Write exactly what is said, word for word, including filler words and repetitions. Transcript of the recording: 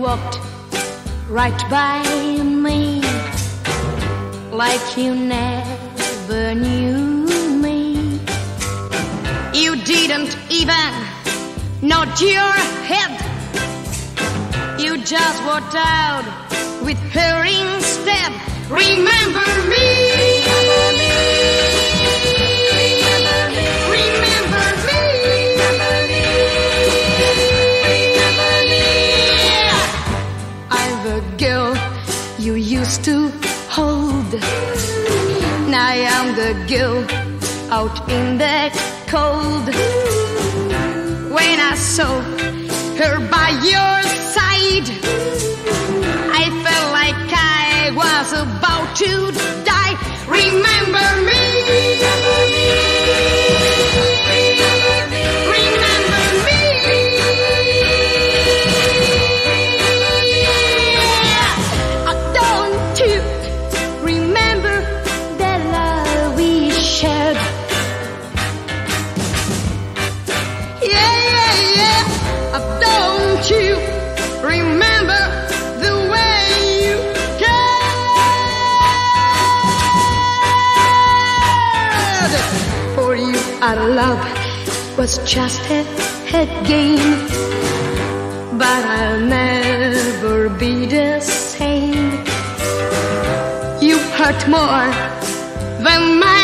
walked right by me like you never knew me. You didn't even nod your head. You just walked out with her instead. Remember me. Remember me. I'm the girl you used to hold. Now I am the girl out in the cold. When I saw her by your side, I felt like I was about to die. Remember me. Remember me. Oh, don't you remember the love we shared? Yeah, yeah, yeah. Oh, don't you remember the way you cared? For you, our love was just a, a game, but I'll never be the same. You hurt more than my